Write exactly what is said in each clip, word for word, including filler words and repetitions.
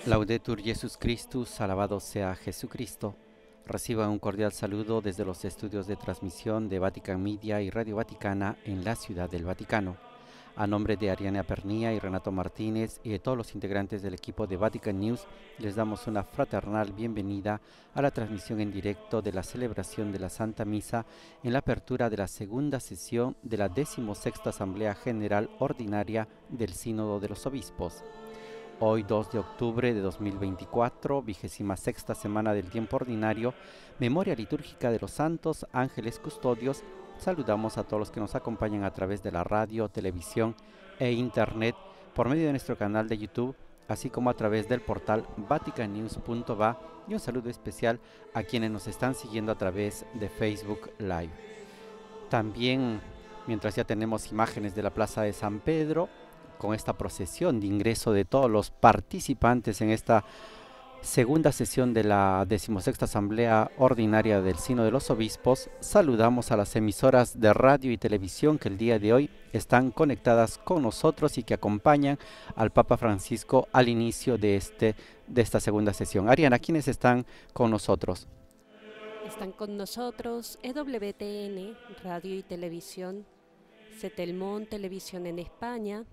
Laudetur Jesus Christus, alabado sea Jesucristo. Reciban un cordial saludo desde los estudios de transmisión de Vatican Media y Radio Vaticana en la Ciudad del Vaticano. A nombre de Ariana Pernía y Renato Martínez y de todos los integrantes del equipo de Vatican News, les damos una fraternal bienvenida a la transmisión en directo de la celebración de la Santa Misa en la apertura de la segunda sesión de la decimosexta Asamblea General Ordinaria del Sínodo de los Obispos. Hoy dos de octubre de dos mil veinticuatro, vigésima sexta semana del tiempo ordinario, memoria litúrgica de los santos ángeles custodios. Saludamos a todos los que nos acompañan a través de la radio, televisión e internet por medio de nuestro canal de YouTube, así como a través del portal vatican news punto va, y un saludo especial a quienes nos están siguiendo a través de Facebook Live. También, mientras ya tenemos imágenes de la Plaza de San Pedro, con esta procesión de ingreso de todos los participantes en esta segunda sesión de la decimosexta Asamblea Ordinaria del Sínodo de los Obispos, saludamos a las emisoras de radio y televisión que el día de hoy están conectadas con nosotros y que acompañan al Papa Francisco al inicio de, este, de esta segunda sesión. Ariana, ¿quiénes están con nosotros? Están con nosotros E W T N, Radio y Televisión, Cetelmón Televisión en España,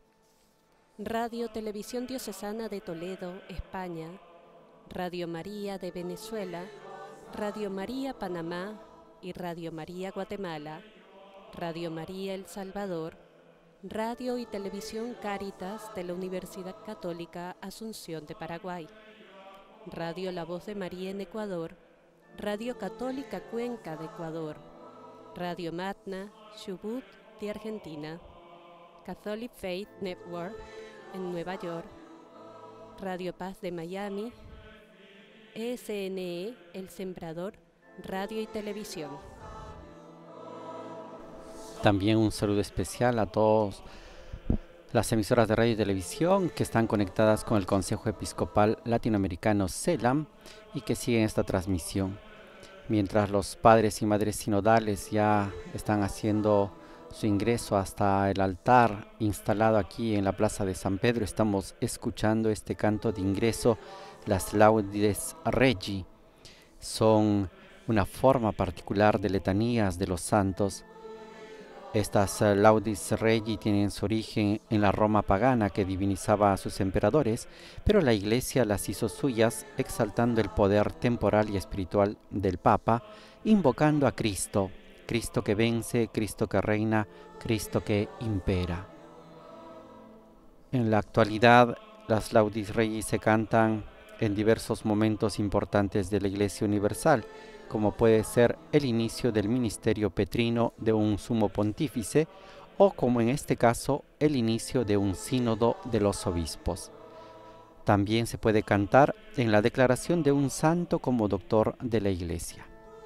Radio Televisión Diocesana de Toledo, España, Radio María de Venezuela, Radio María Panamá y Radio María Guatemala, Radio María El Salvador, Radio y Televisión Cáritas de la Universidad Católica Asunción de Paraguay, Radio La Voz de María en Ecuador, Radio Católica Cuenca de Ecuador, Radio Matna, Chubut de Argentina, Catholic Faith Network en Nueva York, Radio Paz de Miami, E S N E El Sembrador, Radio y Televisión. También un saludo especial a todas las emisoras de radio y televisión que están conectadas con el Consejo Episcopal Latinoamericano CELAM y que siguen esta transmisión. Mientras los padres y madres sinodales ya están haciendo su ingreso hasta el altar instalado aquí en la Plaza de San Pedro, estamos escuchando este canto de ingreso, las Laudes Regi. Son una forma particular de letanías de los santos. Estas uh, Laudes Regi tienen su origen en la Roma pagana que divinizaba a sus emperadores, pero la Iglesia las hizo suyas, exaltando el poder temporal y espiritual del Papa, invocando a Cristo, Cristo que vence, Cristo que reina, Cristo que impera. En la actualidad, las Laudes Regi se cantan en diversos momentos importantes de la Iglesia Universal, como puede ser el inicio del ministerio petrino de un sumo pontífice, o como en este caso, el inicio de un sínodo de los obispos. También se puede cantar en la declaración de un santo como doctor de la Iglesia.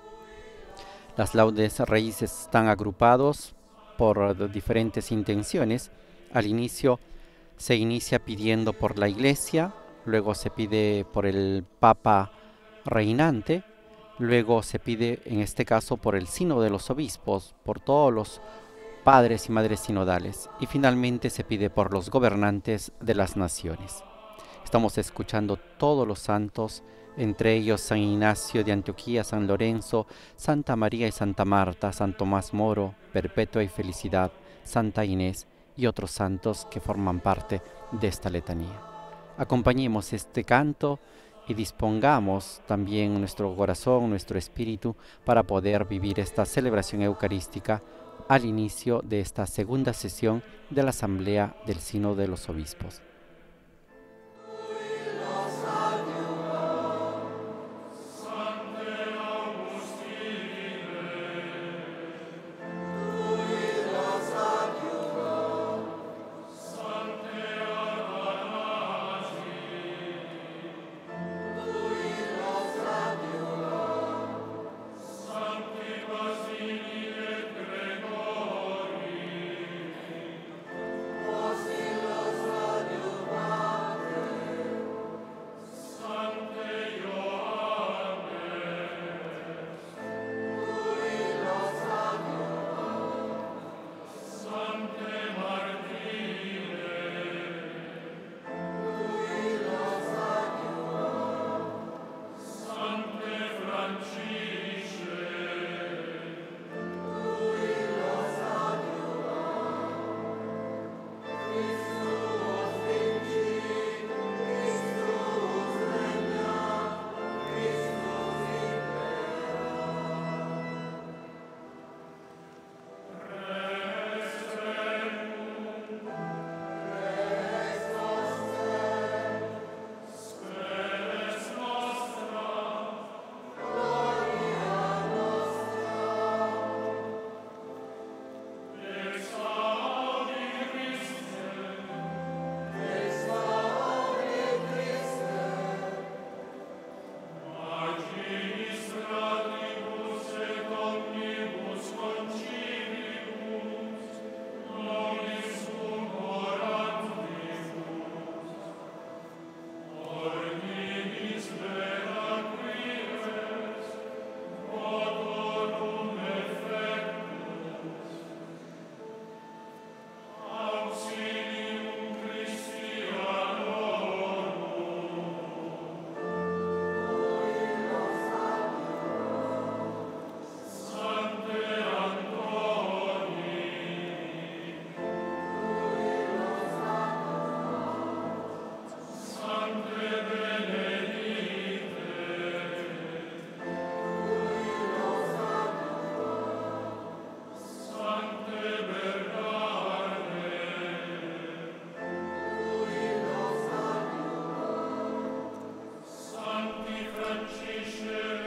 Las Laudes Regi están agrupados por diferentes intenciones. Al inicio se inicia pidiendo por la Iglesia, luego se pide por el Papa reinante, luego se pide en este caso por el sínodo de los obispos, por todos los padres y madres sinodales, y finalmente se pide por los gobernantes de las naciones. Estamos escuchando todos los santos, entre ellos San Ignacio de Antioquía, San Lorenzo, Santa María y Santa Marta, San Tomás Moro, Perpetua y Felicidad, Santa Inés y otros santos que forman parte de esta letanía. Acompañemos este canto y dispongamos también nuestro corazón, nuestro espíritu, para poder vivir esta celebración eucarística al inicio de esta segunda sesión de la Asamblea del Sínodo de los Obispos. Os in los radios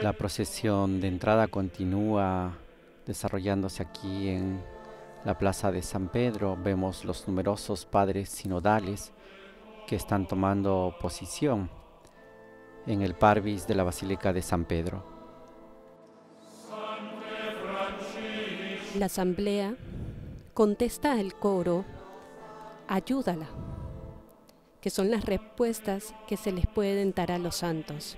La procesión de entrada continúa desarrollándose aquí en la Plaza de San Pedro. Vemos los numerosos padres sinodales que están tomando posición en el parvis de la Basílica de San Pedro. La asamblea contesta al coro, ayúdala, que son las respuestas que se les pueden dar a los santos.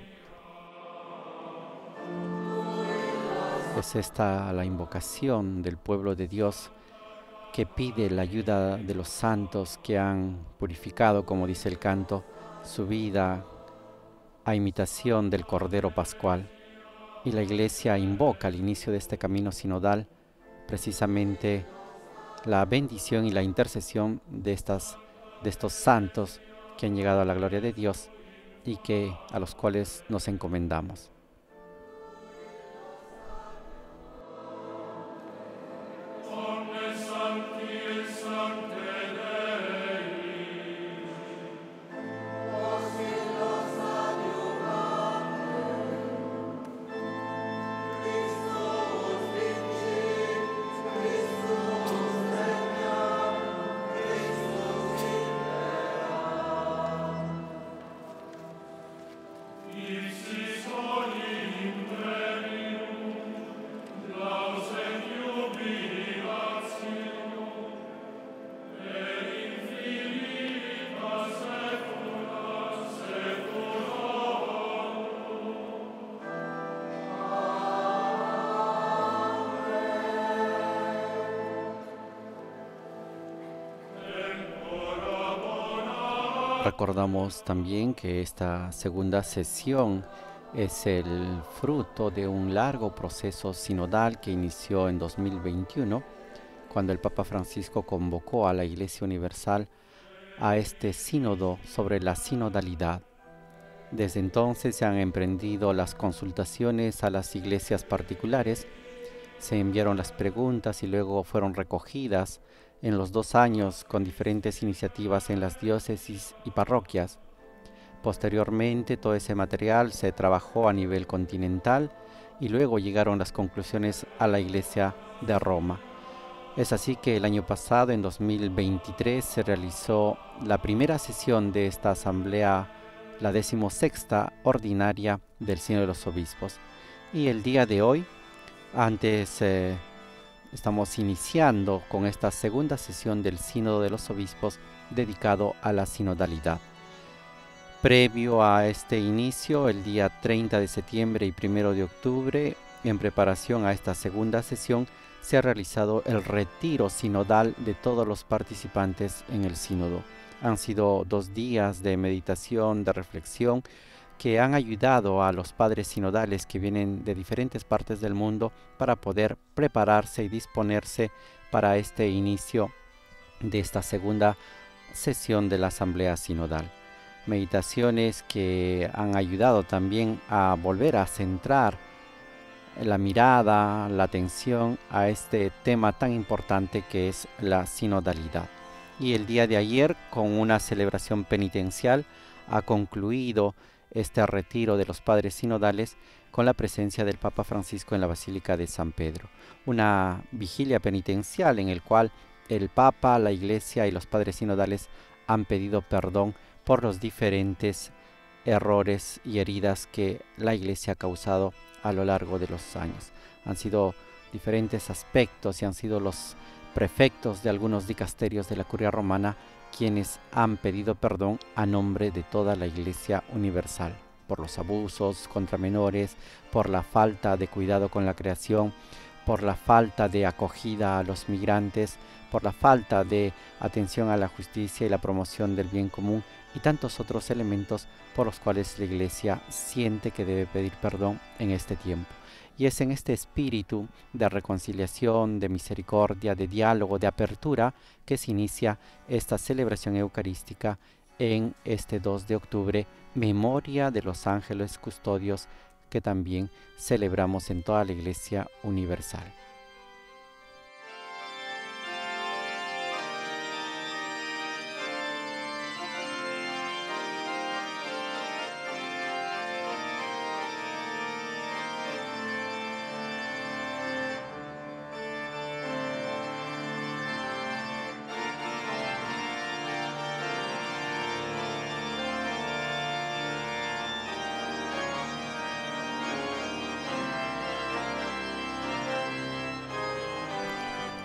Es esta la invocación del pueblo de Dios que pide la ayuda de los santos que han purificado, como dice el canto, su vida a imitación del Cordero Pascual. Y la Iglesia invoca al inicio de este camino sinodal precisamente la bendición y la intercesión de, estas, de estos santos que han llegado a la gloria de Dios y que, a los cuales nos encomendamos. Recordamos también que esta segunda sesión es el fruto de un largo proceso sinodal que inició en dos mil veintiuno, cuando el Papa Francisco convocó a la Iglesia Universal a este sínodo sobre la sinodalidad. Desde entonces se han emprendido las consultaciones a las iglesias particulares, se enviaron las preguntas y luego fueron recogidas en los dos años con diferentes iniciativas en las diócesis y parroquias. Posteriormente todo ese material se trabajó a nivel continental y luego llegaron las conclusiones a la Iglesia de Roma. Es así que el año pasado, en dos mil veintitrés, se realizó la primera sesión de esta asamblea, la decimosexta ordinaria del Sínodo de los Obispos. Y el día de hoy, antes eh, estamos iniciando con esta segunda sesión del Sínodo de los Obispos dedicado a la sinodalidad. Previo a este inicio, el día treinta de septiembre y primero de octubre, en preparación a esta segunda sesión, se ha realizado el retiro sinodal de todos los participantes en el sínodo. Han sido dos días de meditación, de reflexión, que han ayudado a los padres sinodales que vienen de diferentes partes del mundo para poder prepararse y disponerse para este inicio de esta segunda sesión de la Asamblea Sinodal. Meditaciones que han ayudado también a volver a centrar la mirada, la atención a este tema tan importante que es la sinodalidad. Y el día de ayer, con una celebración penitencial, ha concluido este retiro de los padres sinodales con la presencia del Papa Francisco en la Basílica de San Pedro. Una vigilia penitencial en el cual el Papa, la Iglesia y los padres sinodales han pedido perdón por los diferentes errores y heridas que la Iglesia ha causado a lo largo de los años. Han sido diferentes aspectos y han sido los prefectos de algunos dicasterios de la Curia Romana quienes han pedido perdón a nombre de toda la Iglesia Universal por los abusos contra menores, por la falta de cuidado con la creación, por la falta de acogida a los migrantes, por la falta de atención a la justicia y la promoción del bien común y tantos otros elementos por los cuales la Iglesia siente que debe pedir perdón en este tiempo. Y es en este espíritu de reconciliación, de misericordia, de diálogo, de apertura que se inicia esta celebración eucarística en este dos de octubre, memoria de los ángeles custodios que también celebramos en toda la Iglesia Universal.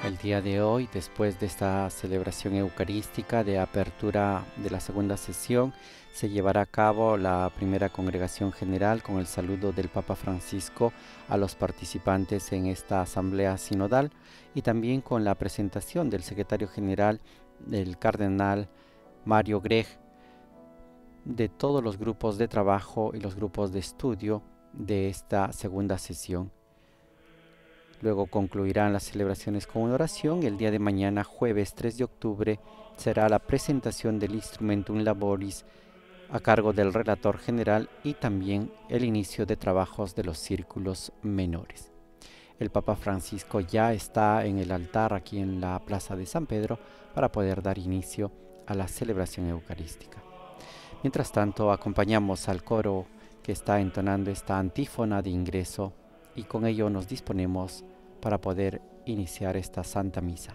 El día de hoy, después de esta celebración eucarística de apertura de la segunda sesión, se llevará a cabo la primera congregación general con el saludo del Papa Francisco a los participantes en esta asamblea sinodal y también con la presentación del secretario general, del cardenal Mario Grech, de todos los grupos de trabajo y los grupos de estudio de esta segunda sesión. Luego concluirán las celebraciones con una oración y el día de mañana, jueves tres de octubre, será la presentación del Instrumentum Laboris a cargo del relator general y también el inicio de trabajos de los círculos menores. El Papa Francisco ya está en el altar aquí en la Plaza de San Pedro para poder dar inicio a la celebración eucarística. Mientras tanto, acompañamos al coro que está entonando esta antífona de ingreso y con ello nos disponemos para poder iniciar esta Santa Misa.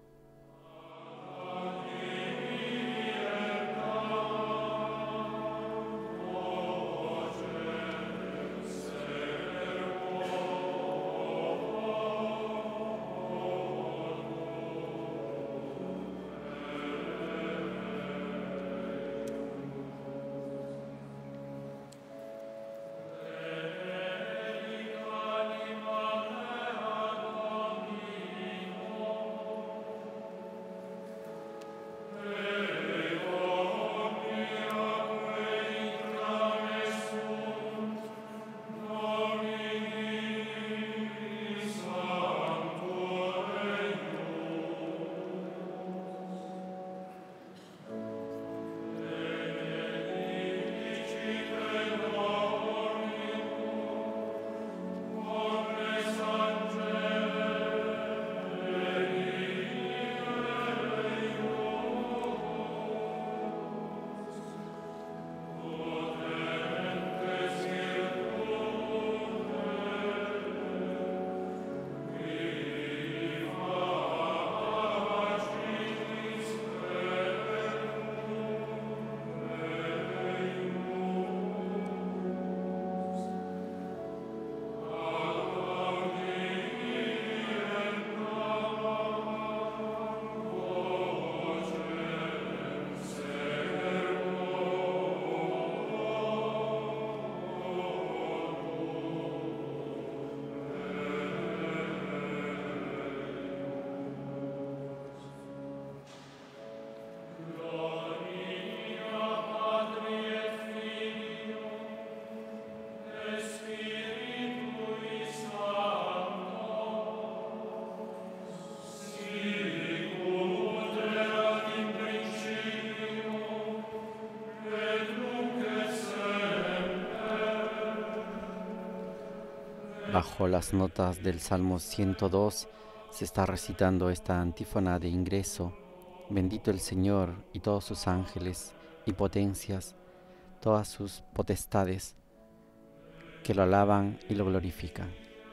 Bajo las notas del Salmo ciento dos se está recitando esta antífona de ingreso. Bendito el Señor y todos sus ángeles y potencias, todas sus potestades, que lo alaban y lo glorifican.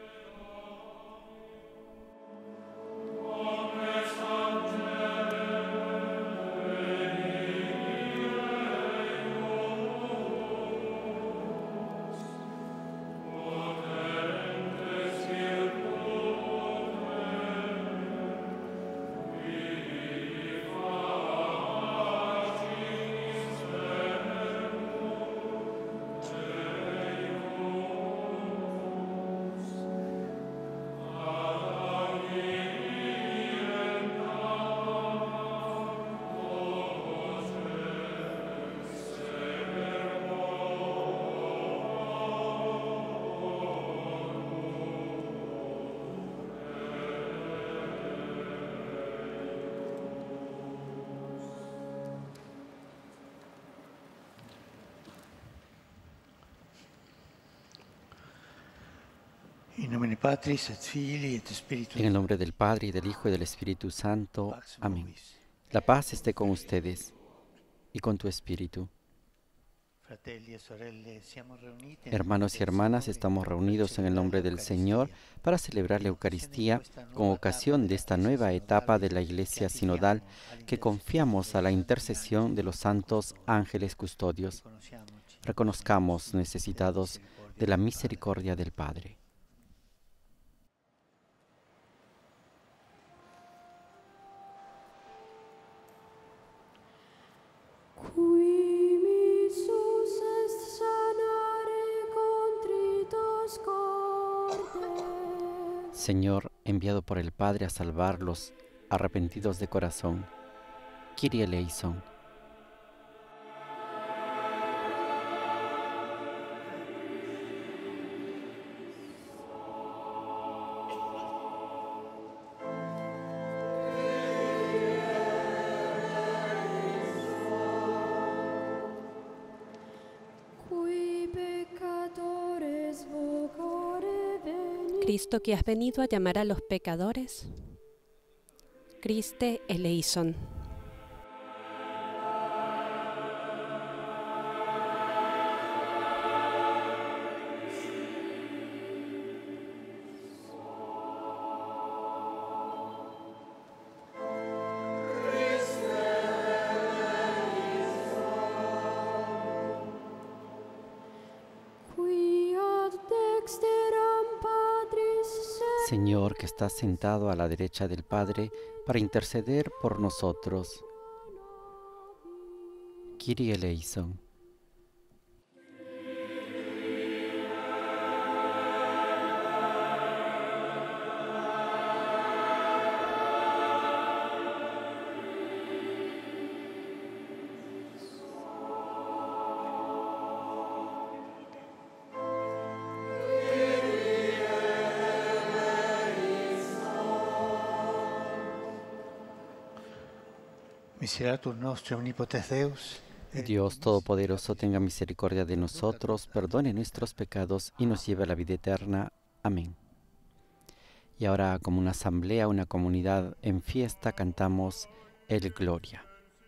In nomine Patris et Filii et Spiritus. En el nombre del Padre, y del Hijo, y del Espíritu Santo. Amén. La paz esté con ustedes y con tu espíritu. Hermanos y hermanas, estamos reunidos en el nombre del Señor para celebrar la Eucaristía con ocasión de esta nueva etapa de la Iglesia Sinodal que confiamos a la intercesión de los santos ángeles custodios. Reconozcamos necesitados de la misericordia del Padre. Señor, enviado por el Padre a salvar los arrepentidos de corazón. Kyrie eleison. Cristo, que has venido a llamar a los pecadores, Christe eleison. Señor, que estás sentado a la derecha del Padre para interceder por nosotros. Kyrie eleison. Miserator nostro omnipotens Deus, Dios Todopoderoso, tenga misericordia de nosotros, perdone nuestros pecados y nos lleve a la vida eterna. Amén. Y ahora, como una asamblea, una comunidad en fiesta, cantamos el Gloria.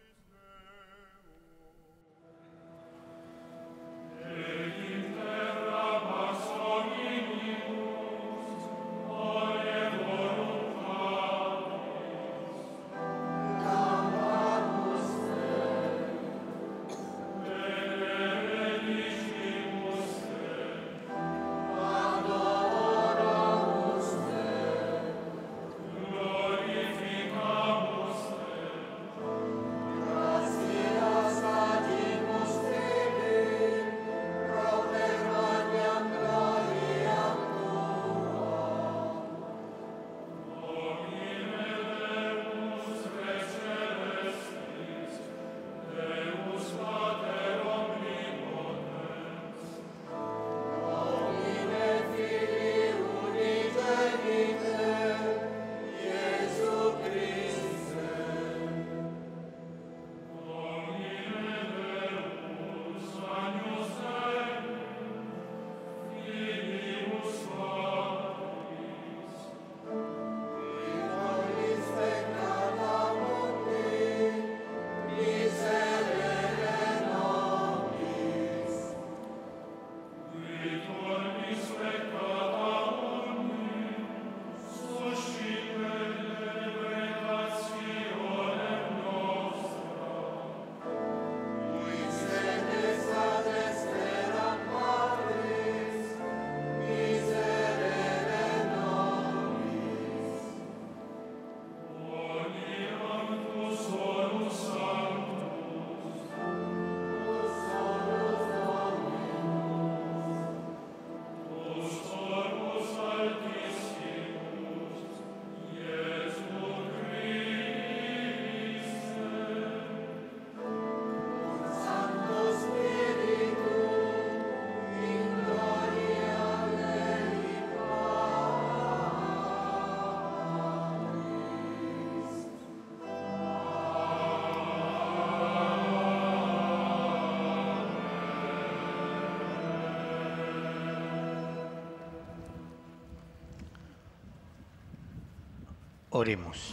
Oremos.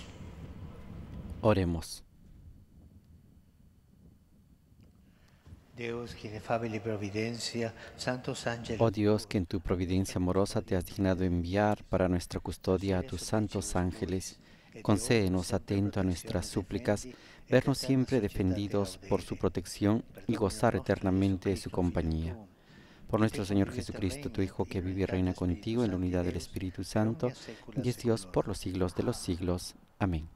Oremos. Deus, que inefabile providencia, santos ángeles. Oh Dios, que en tu providencia amorosa te has dignado enviar para nuestra custodia a tus santos ángeles, concédenos, atento a nuestras súplicas, vernos siempre defendidos por su protección y gozar eternamente de su compañía. Por nuestro Señor Jesucristo, tu Hijo, que vive y reina contigo en la unidad del Espíritu Santo, y es Dios por los siglos de los siglos. Amén.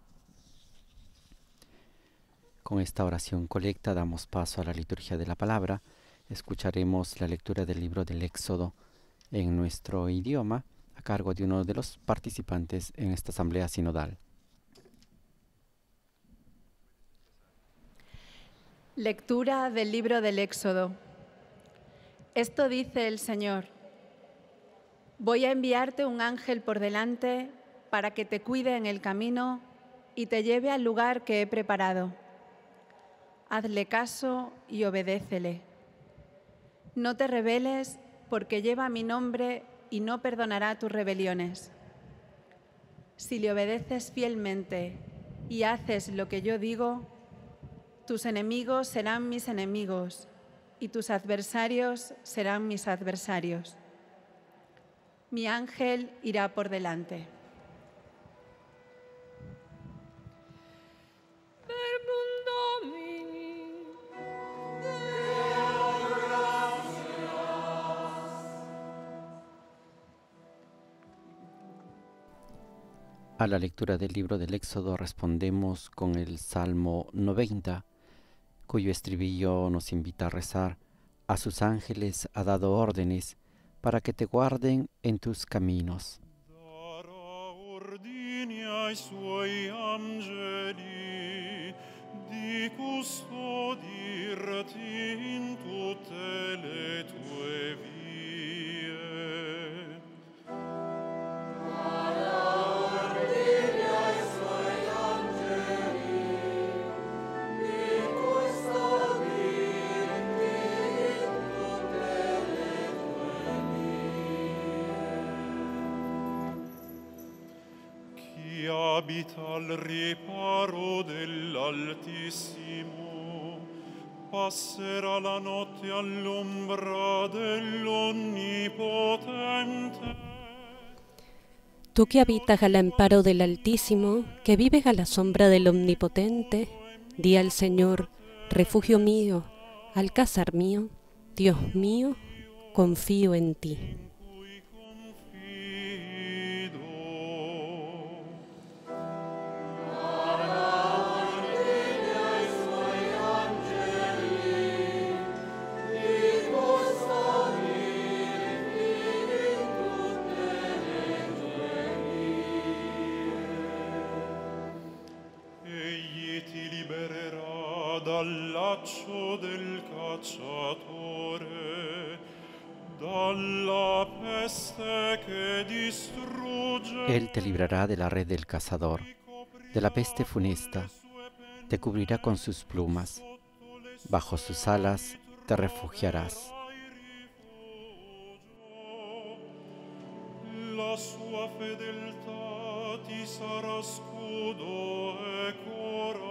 Con esta oración colecta damos paso a la liturgia de la palabra. Escucharemos la lectura del libro del Éxodo en nuestro idioma, a cargo de uno de los participantes en esta asamblea sinodal. Lectura del libro del Éxodo. Esto dice el Señor: voy a enviarte un ángel por delante para que te cuide en el camino y te lleve al lugar que he preparado. Hazle caso y obedécele. No te rebeles, porque lleva mi nombre y no perdonará tus rebeliones. Si le obedeces fielmente y haces lo que yo digo, tus enemigos serán mis enemigos y tus adversarios serán mis adversarios. Mi ángel irá por delante. A la lectura del libro del Éxodo respondemos con el Salmo noventa, cuyo estribillo nos invita a rezar: a sus ángeles ha dado órdenes para que te guarden en tus caminos. Darà ordini ai suoi angeli di custodirti in tutte le tue vie. Abita al riparo dell'Altissimo, passerà la notte all'ombra dell'Onnipotente. Tú que habitas al amparo del Altísimo, que vives a la sombra del Omnipotente, di al Señor: refugio mío, alcázar mío, Dios mío, confío en ti. Dal laccio del cacciatore, dalla peste che distrugge. Él te librará de la red del cazador, de la peste funesta, te cubrirá con sus plumas, bajo sus alas te refugiarás. La sua fedeltà ti sarà scudo e corazza.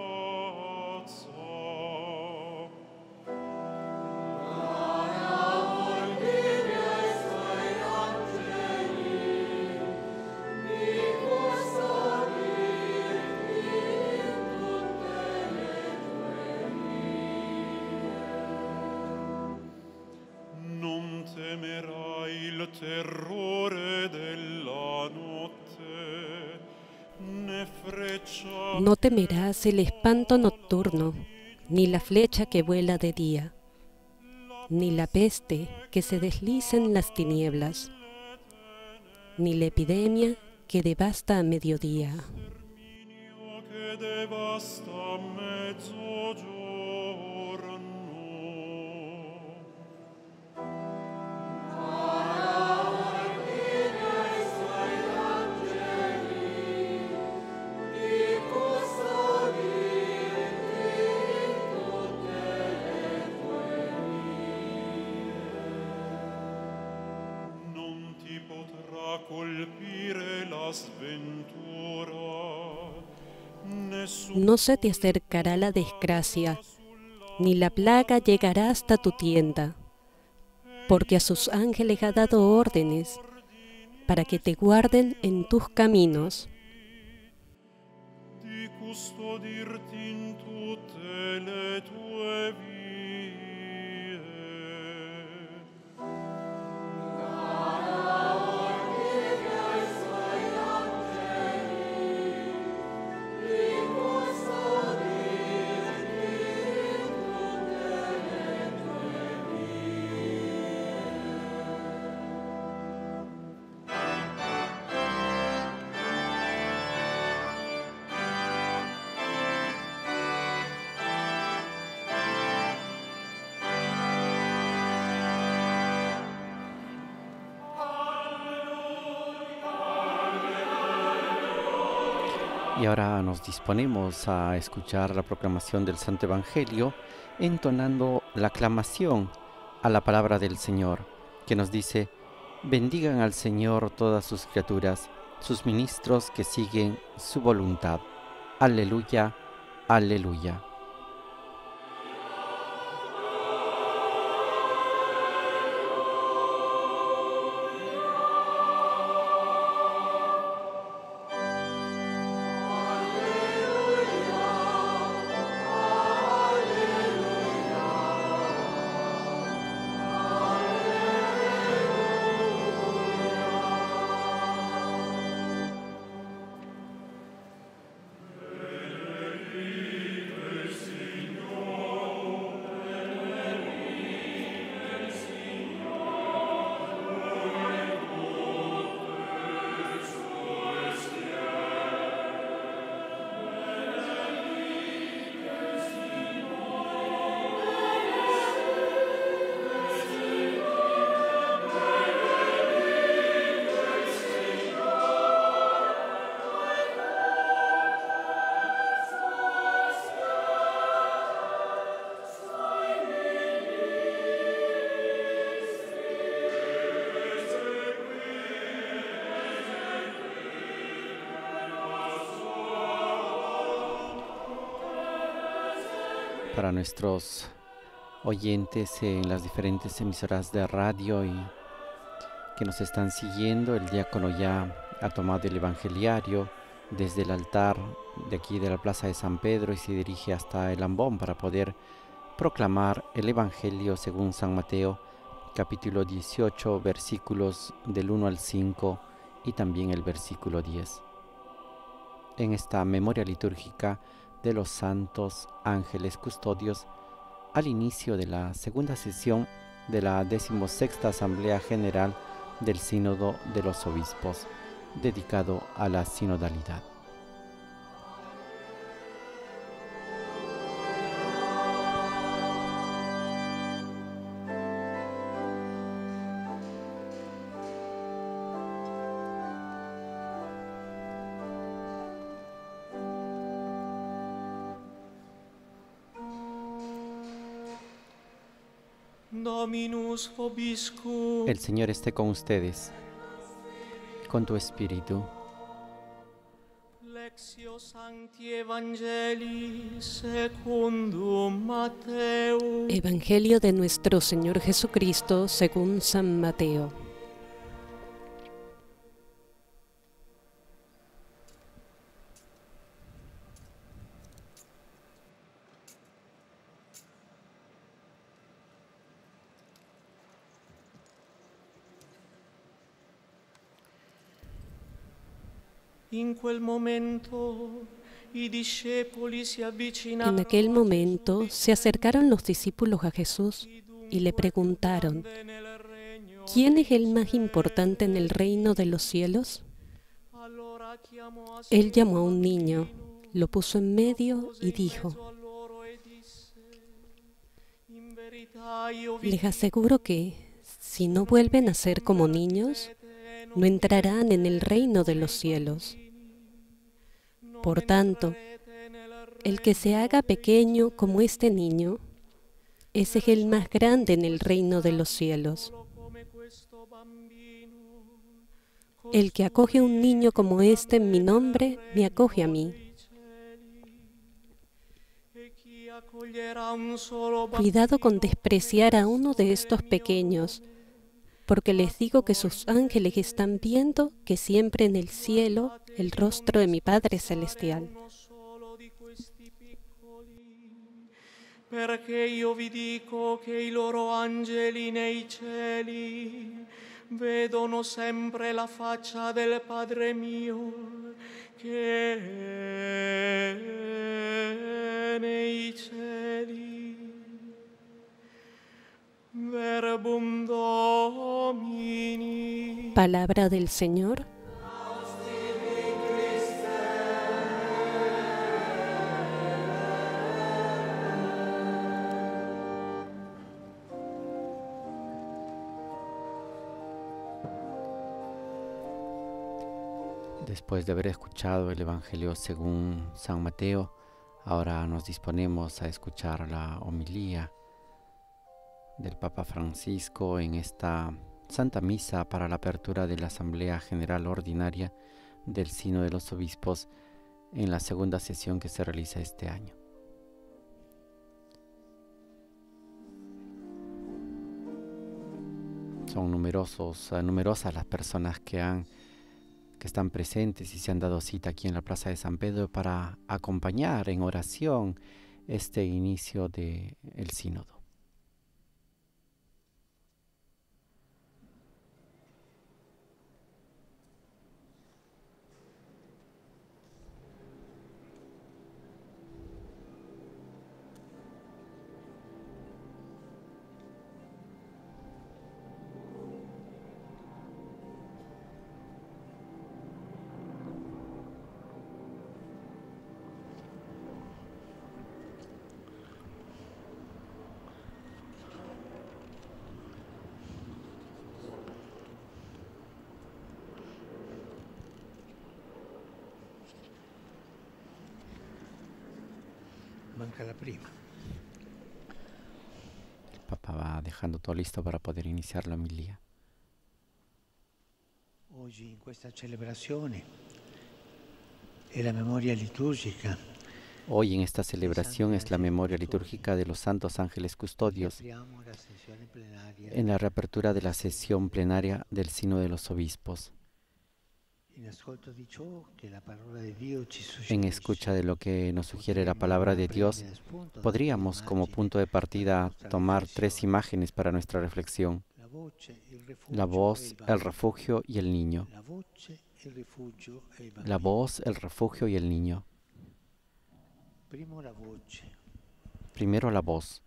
Non temerai il terrore della notte, né freccia. No temerás el espanto nocturno, ni la flecha que vuela de día, ni la peste que se desliza en las tinieblas, ni la epidemia que devasta a mediodía. Che devasta a mezzogiorno. Non ti potrà colpire la sventura. No se te acercará la desgracia, ni la plaga llegará hasta tu tienda, porque a sus ángeles ha dado órdenes para que te guarden en tus caminos. Di custodirti in tutte le tue vie. Y ahora nos disponemos a escuchar la proclamación del Santo Evangelio, entonando la aclamación a la palabra del Señor, que nos dice: bendigan al Señor todas sus criaturas, sus ministros que siguen su voluntad. Aleluya, aleluya. Para nuestros oyentes en las diferentes emisoras de radio y que nos están siguiendo, el diácono ya ha tomado el evangeliario desde el altar de aquí de la Plaza de San Pedro y se dirige hasta el ambón para poder proclamar el Evangelio según San Mateo, capítulo dieciocho, versículos del uno al cinco y también el versículo diez. En esta memoria litúrgica de los santos ángeles custodios, al inicio de la segunda sesión de la decimosexta Asamblea General del Sínodo de los Obispos, dedicado a la sinodalidad. Dominus vobiscum. El Señor esté con ustedes, con tu espíritu. Lectio Sancti Evangelii secundum Mateo. Evangelio de nuestro Señor Jesucristo según San Mateo. In quel momento i discepoli si En avvicinarono. aquel momento se acercaron los discípulos a Jesús y le preguntaron: ¿quién es el más importante en el reino de los cielos? Allora chiamò a Él llamó a un niño, lo puso en medio y dijo: loro e disse: In verità io vi les aseguro que, si no vuelven a ser como niños, no entrarán en el reino de los cielos. Por tanto, el que se haga pequeño como este niño, ese es el más grande en el reino de los cielos. come questo bambino. El que acoge a un niño como este en mi nombre, me acoge a mí. E chi accoglierà un solo bambino. Cuidado con despreciar a uno de estos pequeños, porque les digo que sus ángeles están viendo que siempre en el cielo el rostro de mi Padre Celestial. Uno solo di questi piccoli, perché io vi dico che i loro angeli nei cieli vedono sempre la faccia del Padre mio che è nei cieli. Verbum Domini. Palabra del Señor. Después de haber escuchado el Evangelio según San Mateo, ahora nos disponemos a escuchar la homilía del Papa Francisco en esta Santa Misa para la apertura de la Asamblea General Ordinaria del Sínodo de los Obispos en la segunda sesión que se realiza este año. Son numerosos, numerosas las personas que han que están presentes y se han dado cita aquí en la Plaza de San Pedro para acompañar en oración este inicio del sínodo. Manca la prima. El Papa va dejando todo listo para poder iniciar la homilía. Oggi in questa celebrazione è la memoria liturgica. Hoy en esta celebración es la memoria litúrgica de los santos ángeles custodios en la reapertura de la sesión plenaria del Sínodo de los Obispos. En escucha de lo que nos sugiere la palabra de Dios, podríamos como punto de partida tomar tres imágenes para nuestra reflexión: la voz, el refugio y el niño. La voz, el refugio y el niño. Primero la voz.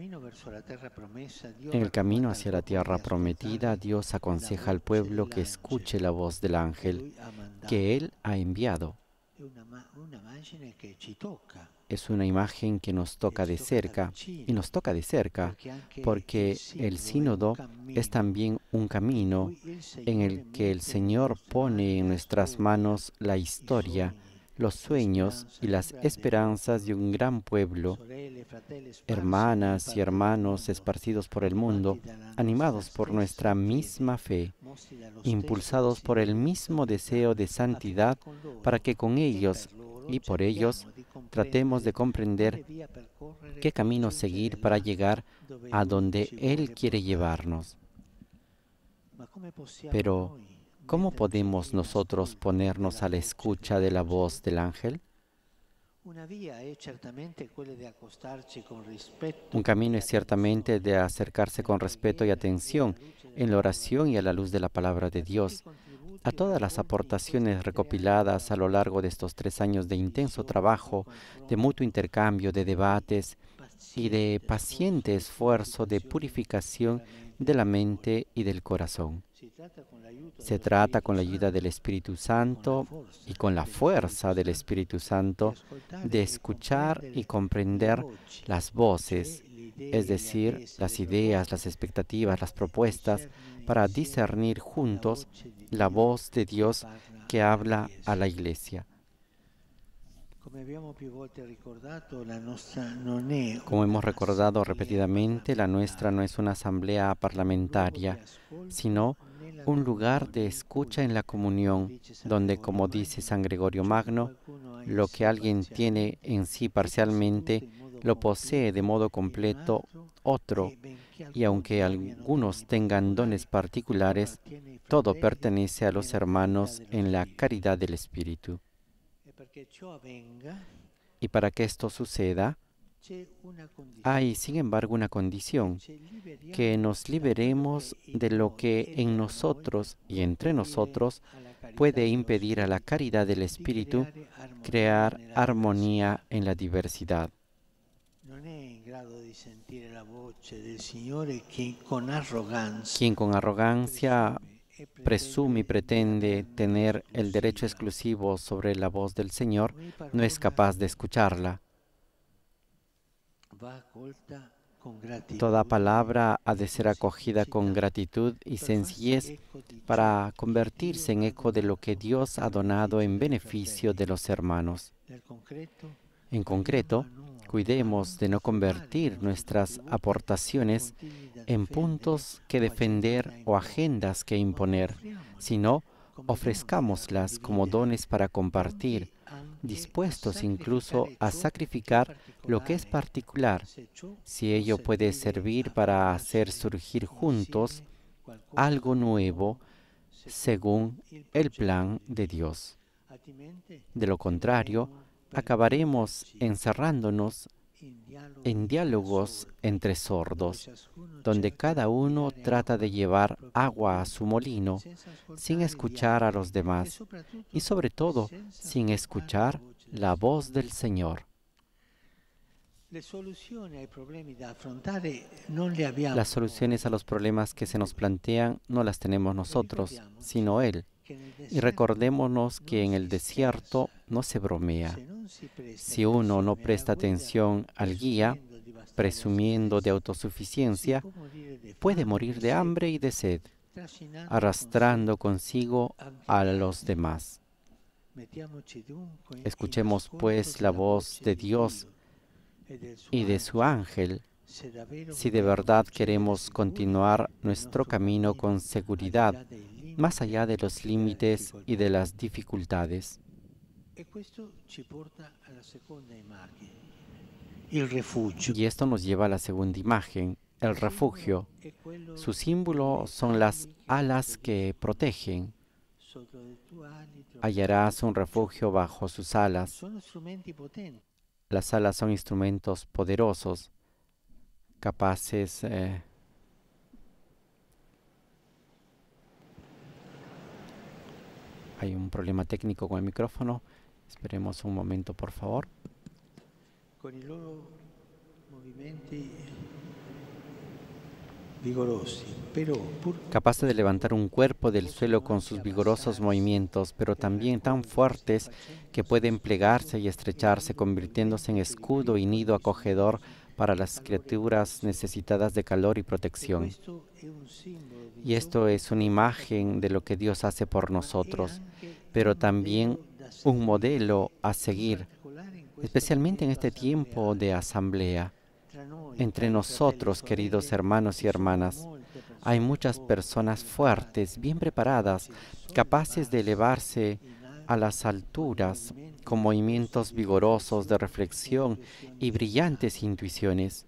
En el camino hacia la tierra prometida, Dios aconseja al pueblo que escuche la voz del ángel que Él ha enviado. Es una imagen que nos toca de cerca, y nos toca de cerca porque el sínodo es también un camino en el que el Señor pone en nuestras manos la historia, los sueños y las esperanzas de un gran pueblo, hermanas y hermanos esparcidos por el mundo, animados por nuestra misma fe, impulsados por el mismo deseo de santidad, para que con ellos y por ellos tratemos de comprender qué camino seguir para llegar a donde Él quiere llevarnos. Pero, ¿cómo podemos nosotros ponernos a la escucha de la voz del ángel? Un camino es ciertamente de acercarse con respeto y atención en la oración y a la luz de la palabra de Dios, a todas las aportaciones recopiladas a lo largo de estos tres años de intenso trabajo, de mutuo intercambio, de debates y de paciente esfuerzo de purificación de la mente y del corazón. Se trata, con la ayuda del Espíritu Santo y con la fuerza del Espíritu Santo, de escuchar y comprender las voces, es decir, las ideas, las expectativas, las propuestas, para discernir juntos la voz de Dios que habla a la Iglesia. Como hemos recordado repetidamente, la nuestra no es una asamblea parlamentaria, sino un lugar de escucha en la comunión, donde, como dice San Gregorio Magno, lo que alguien tiene en sí parcialmente, lo posee de modo completo otro, y aunque algunos tengan dones particulares, todo pertenece a los hermanos en la caridad del Espíritu. Y para que esto suceda, hay, sin embargo, una condición: que nos liberemos de lo que en nosotros y entre nosotros puede impedir a la caridad del Espíritu crear armonía en la diversidad. Quien con arrogancia presume y pretende tener el derecho exclusivo sobre la voz del Señor, no es capaz de escucharla. Toda palabra ha de ser acogida con gratitud y sencillez para convertirse en eco de lo que Dios ha donado en beneficio de los hermanos. En concreto, cuidemos de no convertir nuestras aportaciones en puntos que defender o agendas que imponer, sino ofrezcámoslas como dones para compartir, dispuestos incluso a sacrificar lo que es particular, si ello puede servir para hacer surgir juntos algo nuevo según el plan de Dios. De lo contrario, acabaremos encerrándonos en diálogos entre sordos, donde cada uno trata de llevar agua a su molino sin escuchar a los demás y sobre todo sin escuchar la voz del Señor. Las soluciones a los problemas que se nos plantean no las tenemos nosotros, sino Él. Y recordémonos que en el desierto no se bromea. Si uno no presta atención al guía, presumiendo de autosuficiencia, puede morir de hambre y de sed, arrastrando consigo a los demás. Escuchemos pues la voz de Dios y de su ángel, si de verdad queremos continuar nuestro camino con seguridad, más allá de los límites y de las dificultades. Y esto nos lleva a la segunda imagen, el refugio. Su símbolo son las alas que protegen. Hallarás un refugio bajo sus alas. Las alas son instrumentos poderosos, capaces eh, hay un problema técnico con el micrófono. Esperemos un momento, por favor. Con i loro movimenti vigorosi, però pur capaces de levantar un cuerpo del suelo con sus vigorosos movimientos, pero también tan fuertes que pueden plegarse y estrecharse, convirtiéndose en escudo y nido acogedor para las criaturas necesitadas de calor y protección. Y esto es una imagen de lo que Dios hace por nosotros, pero también un modelo a seguir, especialmente en este tiempo de asamblea. Entre nosotros, queridos hermanos y hermanas, hay muchas personas fuertes, bien preparadas, capaces de elevarse a las alturas con movimientos vigorosos de reflexión y brillantes intuiciones.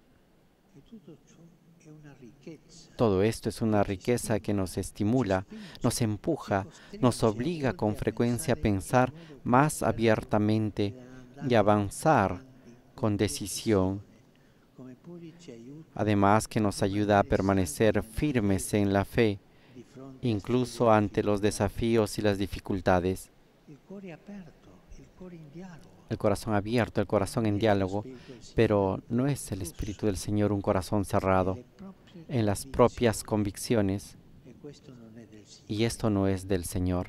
Todo esto es una riqueza que nos estimula, nos empuja, nos obliga con frecuencia a pensar más abiertamente y avanzar con decisión. Además que nos ayuda a permanecer firmes en la fe, incluso ante los desafíos y las dificultades. El corazón abierto, el corazón en diálogo, pero no es el Espíritu del Señor un corazón cerrado en las propias convicciones, y esto no es del Señor.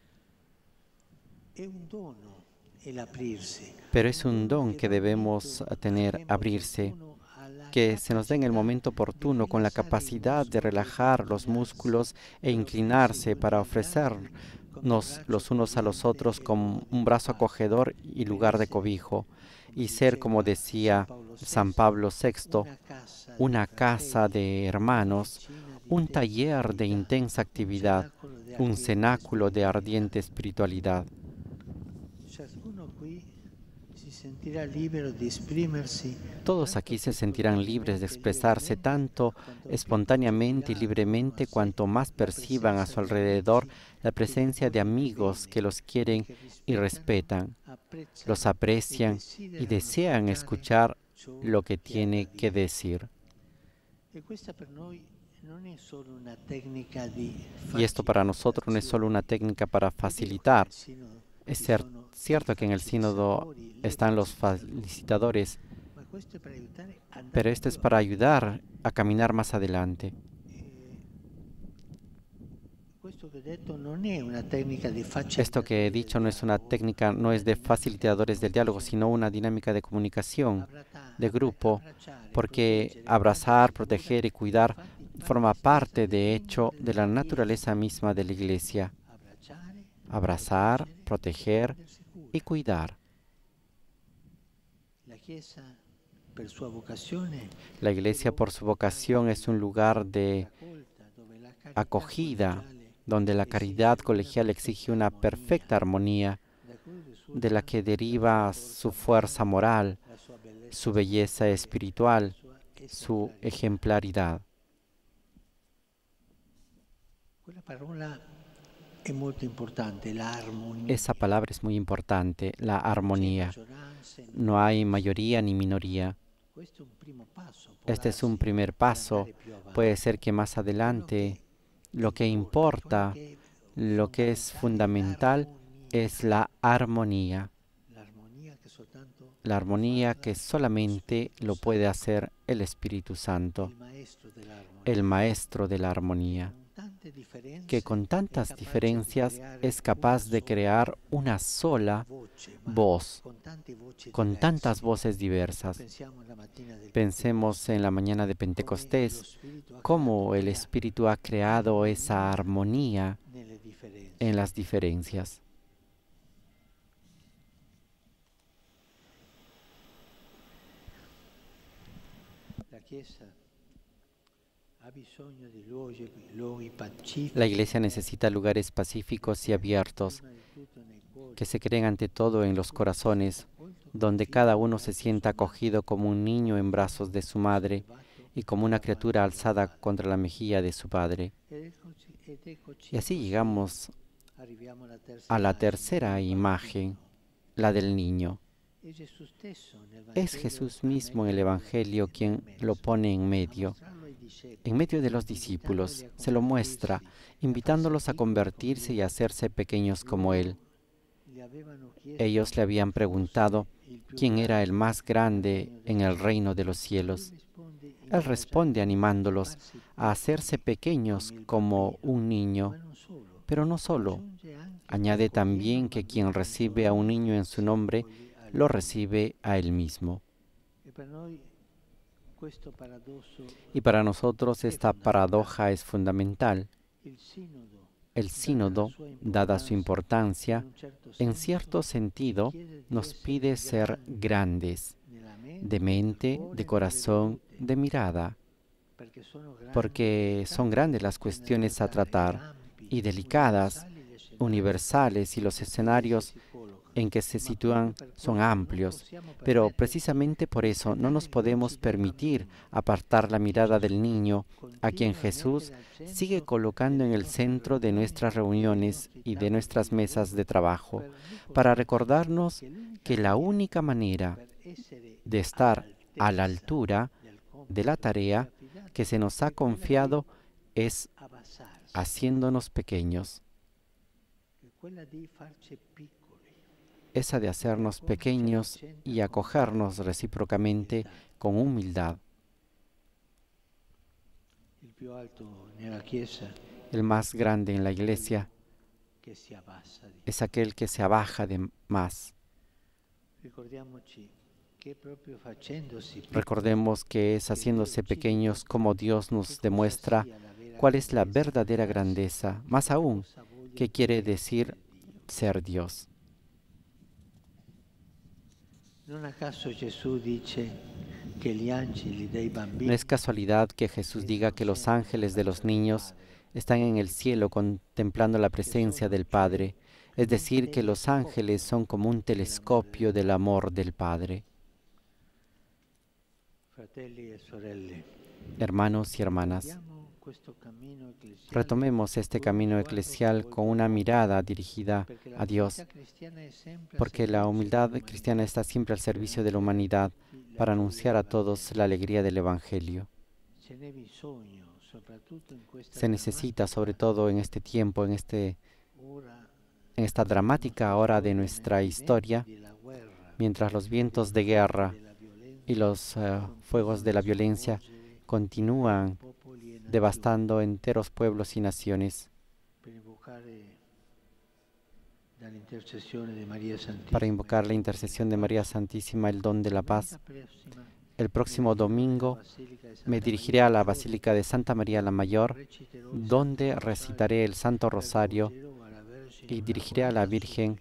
Pero es un don que debemos tener, abrirse, que se nos dé en el momento oportuno, con la capacidad de relajar los músculos e inclinarse para ofrecernos los unos a los otros como un brazo acogedor y lugar de cobijo, y ser, como decía San Pablo sexto, una casa de hermanos, un taller de intensa actividad, un cenáculo de ardiente espiritualidad. Todos aquí se sentirán libres de expresarse tanto espontáneamente y libremente cuanto más perciban a su alrededor la presencia de amigos que los quieren y respetan, los aprecian y desean escuchar lo que tiene que decir. Y esto para nosotros no es solo una técnica para facilitar. Es cier- cierto que en el sínodo están los facilitadores, pero esto es para ayudar a caminar más adelante. Esto que he dicho no es una técnica, no es de facilitadores del diálogo, sino una dinámica de comunicación, de grupo, porque abrazar, proteger y cuidar forma parte, de hecho, de la naturaleza misma de la Iglesia. Abrazar, proteger y cuidar. La Iglesia, por su vocación, es un lugar de acogida, donde la caridad colegial exige una perfecta armonía, de la que deriva su fuerza moral, su belleza espiritual, su ejemplaridad. Esa palabra es muy importante, la armonía. No hay mayoría ni minoría. Este es un primer paso. Puede ser que más adelante lo que importa, lo que es fundamental, es la armonía. La armonía que solamente lo puede hacer el Espíritu Santo, el Maestro de la armonía, que con tantas diferencias es capaz de crear una sola voz, con tantas voces diversas. Pensemos en la mañana de Pentecostés, cómo el Espíritu ha creado esa armonía en las diferencias. La Iglesia necesita lugares pacíficos y abiertos, que se creen ante todo en los corazones, donde cada uno se sienta acogido como un niño en brazos de su madre y como una criatura alzada contra la mejilla de su padre. Y así llegamos a la tercera imagen, la del niño. Es Jesús mismo en el Evangelio quien lo pone en medio, en medio de los discípulos. Se lo muestra, invitándolos a convertirse y a hacerse pequeños como Él. Ellos le habían preguntado quién era el más grande en el reino de los cielos. Él responde animándolos a hacerse pequeños como un niño, pero no solo. Añade también que quien recibe a un niño en su nombre, lo recibe a Él mismo. Y para nosotros esta paradoja es fundamental. El sínodo, dada su importancia, en cierto sentido nos pide ser grandes, de mente, de corazón, de mirada, porque son grandes las cuestiones a tratar y delicadas, universales, y los escenarios en que se sitúan son amplios, pero precisamente por eso no nos podemos permitir apartar la mirada del niño, a quien Jesús sigue colocando en el centro de nuestras reuniones y de nuestras mesas de trabajo, para recordarnos que la única manera de estar a la altura de la tarea que se nos ha confiado es haciéndonos pequeños. Esa de hacernos pequeños y acogernos recíprocamente con humildad. El más grande en la Iglesia es aquel que se abaja de más. Recordemos que es haciéndose pequeños como Dios nos demuestra cuál es la verdadera grandeza, más aún, qué quiere decir ser Dios. No es casualidad que Jesús diga que los ángeles de los niños están en el cielo contemplando la presencia del Padre, es decir, que los ángeles son como un telescopio del amor del Padre. Hermanos y hermanas, retomemos este camino eclesial con una mirada dirigida a Dios, porque la humildad cristiana está siempre al servicio de la humanidad para anunciar a todos la alegría del Evangelio. Se necesita, sobre todo en este tiempo, en, este, en esta dramática hora de nuestra historia, mientras los vientos de guerra y los uh, fuegos de la violencia continúan devastando enteros pueblos y naciones. para invocar la intercesión de María Santísima, el don de la paz. El próximo domingo me dirigiré a la Basílica de Santa María la Mayor, donde recitaré el Santo Rosario y dirigiré a la Virgen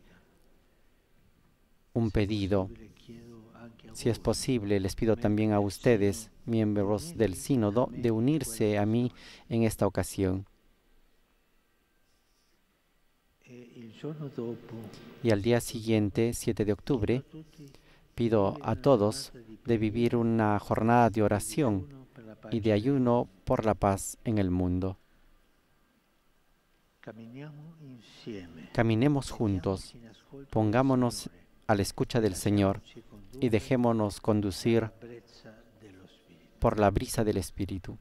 un pedido. Si es posible, les pido también a ustedes, miembros del sínodo, de unirse a mí en esta ocasión. Y al día siguiente, siete de octubre, pido a todos de vivir una jornada de oración y de ayuno por la paz en el mundo. Caminemos juntos, pongámonos a la escucha del Señor y dejémonos conducir por la brisa del Espíritu.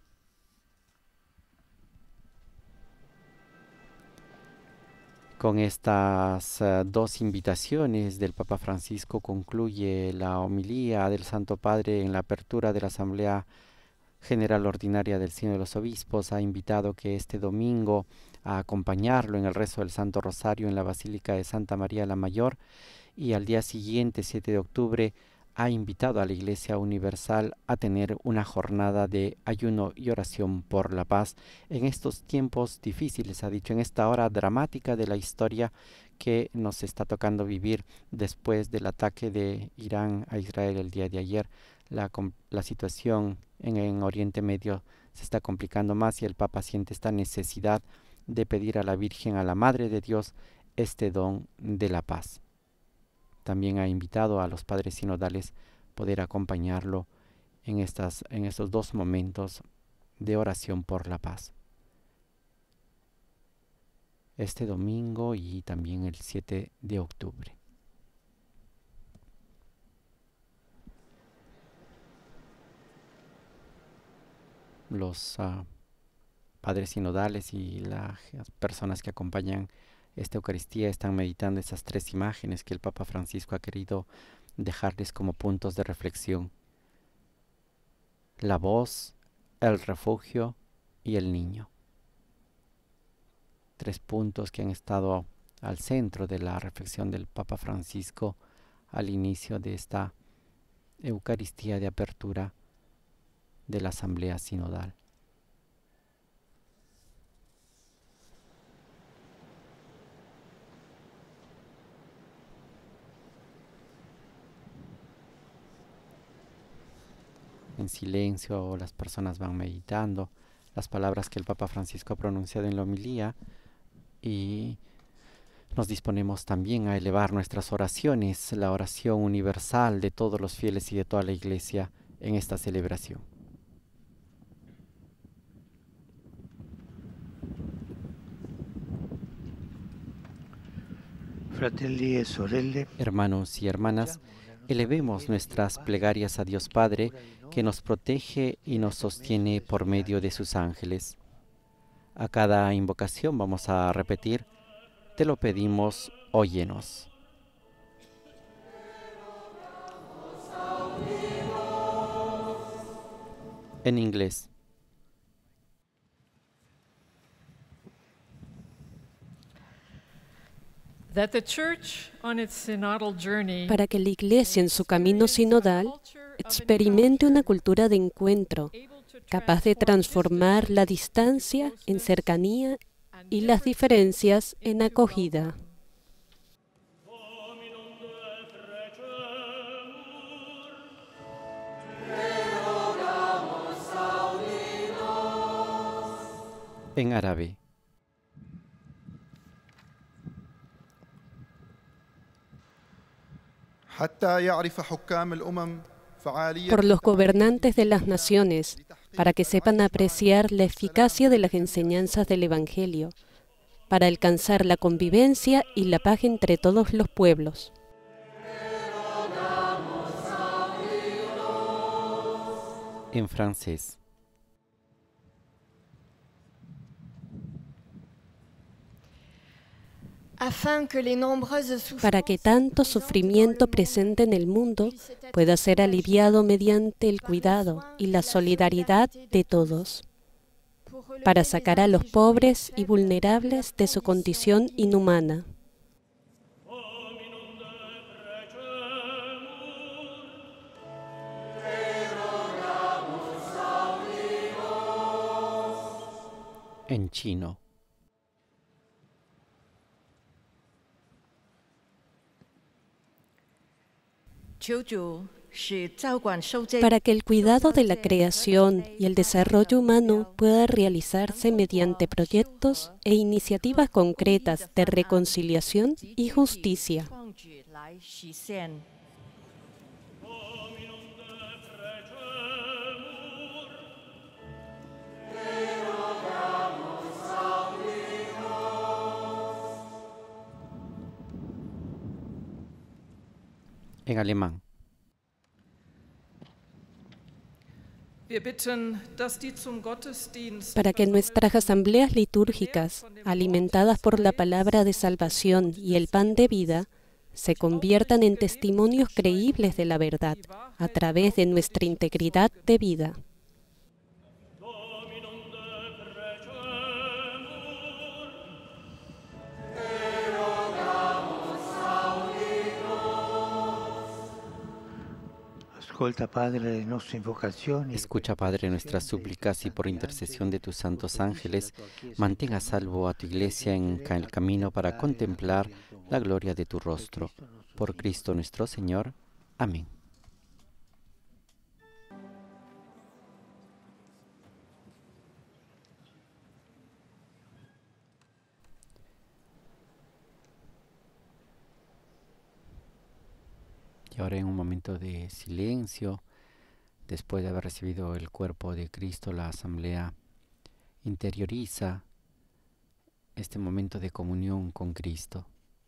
Con estas uh, dos invitaciones del Papa Francisco concluye la homilía del Santo Padre en la apertura de la Asamblea General Ordinaria del Sínodo de los Obispos. Ha invitado que este domingo a acompañarlo en el rezo del Santo Rosario en la Basílica de Santa María la Mayor, y al día siguiente, siete de octubre, ha invitado a la Iglesia Universal a tener una jornada de ayuno y oración por la paz en estos tiempos difíciles, ha dicho, en esta hora dramática de la historia que nos está tocando vivir después del ataque de Irán a Israel el día de ayer. La, la situación en, en Oriente Medio se está complicando más y el Papa siente esta necesidad de pedir a la Virgen, a la Madre de Dios, este don de la paz. También ha invitado a los padres sinodales poder acompañarlo en, estas, en estos dos momentos de oración por la paz. Este domingo y también el siete de octubre. Los uh, padres sinodales y las personas que acompañan esta Eucaristía están meditando esas tres imágenes que el Papa Francisco ha querido dejarles como puntos de reflexión: la voz, el refugio y el niño. Tres puntos que han estado al centro de la reflexión del Papa Francisco al inicio de esta Eucaristía de apertura de la Asamblea Sinodal. En silencio las personas van meditando las palabras que el Papa Francisco ha pronunciado en la homilía, y nos disponemos también a elevar nuestras oraciones, la oración universal de todos los fieles y de toda la Iglesia en esta celebración. Fratelli e sorelle, hermanos y hermanas, elevemos nuestras plegarias a Dios Padre, que nos protege y nos sostiene por medio de sus ángeles. A cada invocación vamos a repetir: te lo pedimos, óyenos. En inglés. Para que la Iglesia en su camino sinodal experimente una cultura de encuentro, capaz de transformar la distancia en cercanía y las diferencias en acogida. En árabe. Por los gobernantes de las naciones, para que sepan apreciar la eficacia de las enseñanzas del Evangelio, para alcanzar la convivencia y la paz entre todos los pueblos. En francés. Para que tanto sufrimiento presente en el mundo pueda ser aliviado mediante el cuidado y la solidaridad de todos. para sacar a los pobres y vulnerables de su condición inhumana. En chino. Para que el cuidado de la creación y el desarrollo humano pueda realizarse mediante proyectos e iniciativas concretas de reconciliación y justicia. En alemán. Para que nuestras asambleas litúrgicas, alimentadas por la palabra de salvación y el pan de vida, se conviertan en testimonios creíbles de la verdad a través de nuestra integridad de vida. Escucha, Padre, nuestras súplicas y por intercesión de tus santos ángeles, mantenga a salvo a tu Iglesia en el camino para contemplar la gloria de tu rostro. Por Cristo nuestro Señor. Amén. Y ahora, en un momento de silencio, después de haber recibido el cuerpo de Cristo, la asamblea interioriza este momento de comunión con Cristo.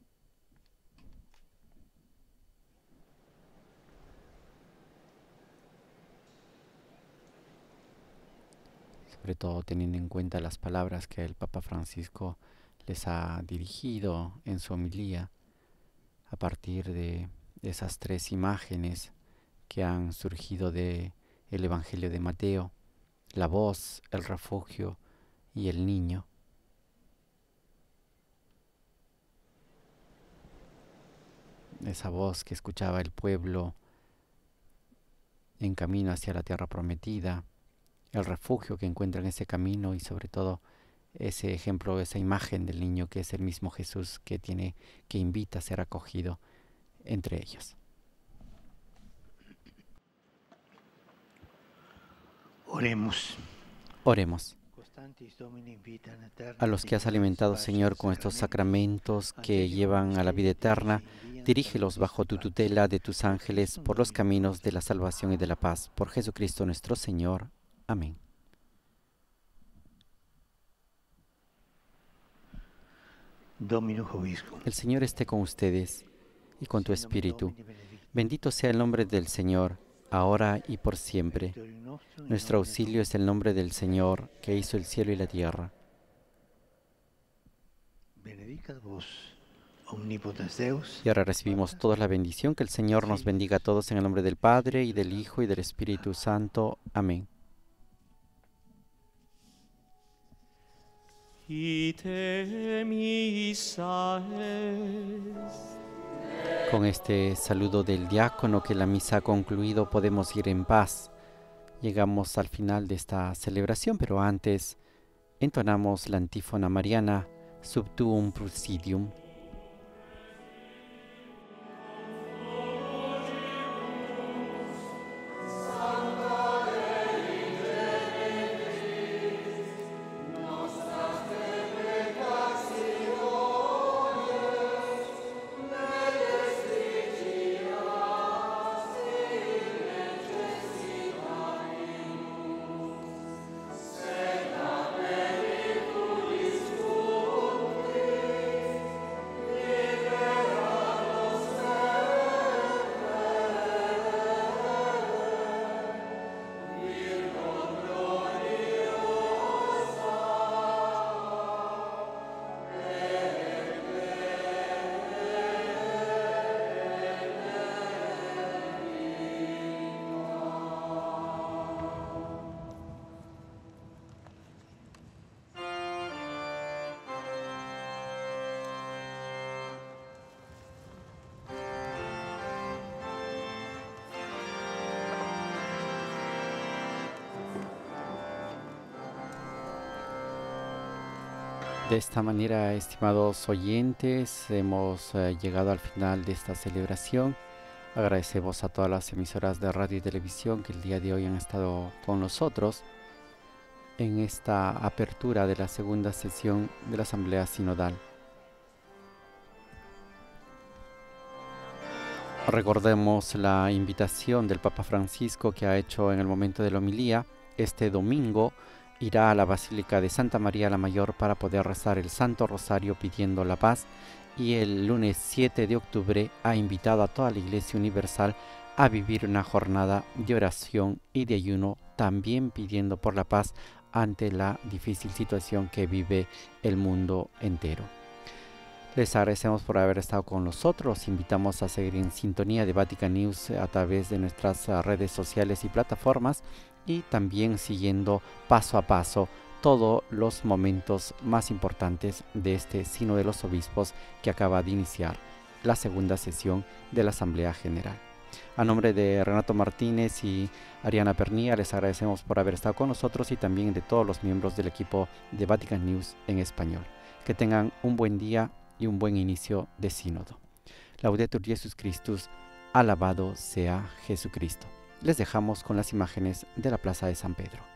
Sobre todo teniendo en cuenta las palabras que el Papa Francisco les ha dirigido en su homilía a partir de esas tres imágenes que han surgido de el Evangelio de Mateo: la voz, el refugio y el niño. Esa voz que escuchaba el pueblo en camino hacia la tierra prometida, el refugio que encuentra en ese camino y sobre todo ese ejemplo, esa imagen del niño que es el mismo Jesús que tiene, que invita a ser acogido entre ellos. Oremos. Oremos. A los que has alimentado, Señor, con estos sacramentos que llevan a la vida eterna, dirígelos bajo tu tutela de tus ángeles por los caminos de la salvación y de la paz. Por Jesucristo nuestro Señor. Amén. El Señor esté con ustedes y con tu espíritu. Bendito sea el nombre del Señor, ahora y por siempre. Nuestro auxilio es el nombre del Señor, que hizo el cielo y la tierra. Y ahora recibimos todos la bendición. Que el Señor nos bendiga a todos en el nombre del Padre, y del Hijo, y del Espíritu Santo. Amén. Con este saludo del diácono que la misa ha concluido, podemos ir en paz. Llegamos al final de esta celebración, pero antes entonamos la antífona mariana Sub tuum presidium. De esta manera, estimados oyentes, hemos eh, llegado al final de esta celebración. Agradecemos a todas las emisoras de radio y televisión que el día de hoy han estado con nosotros en esta apertura de la segunda sesión de la Asamblea Sinodal. Recordemos la invitación del Papa Francisco que ha hecho en el momento de la homilía. Este domingo irá a la Basílica de Santa María la Mayor para poder rezar el Santo Rosario pidiendo la paz, y el lunes siete de octubre ha invitado a toda la Iglesia Universal a vivir una jornada de oración y de ayuno, también pidiendo por la paz ante la difícil situación que vive el mundo entero. Les agradecemos por haber estado con nosotros. Los invitamos a seguir en sintonía de Vatican News a través de nuestras redes sociales y plataformas, y también siguiendo paso a paso todos los momentos más importantes de este Sínodo de los Obispos que acaba de iniciar la segunda sesión de la Asamblea General. A nombre de Renato Martínez y Ariana Pernía, les agradecemos por haber estado con nosotros, y también de todos los miembros del equipo de Vatican News en español. Que tengan un buen día y un buen inicio de sínodo. Laudetur Jesus Christus, alabado sea Jesucristo. Les dejamos con las imágenes de la Plaza de San Pedro.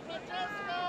Francesco!